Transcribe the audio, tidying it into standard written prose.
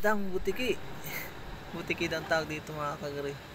isdang butiki. Butiki daw ang tawag dito mga kagre.